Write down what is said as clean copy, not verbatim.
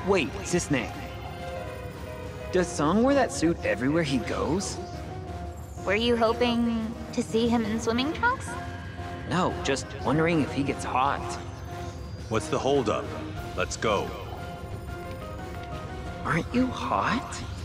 Wait, Tseng. Does Tseng wear that suit everywhere he goes? Were you hoping to see him in swimming trunks? No, just wondering if he gets hot. What's the holdup? Let's go. Aren't you hot?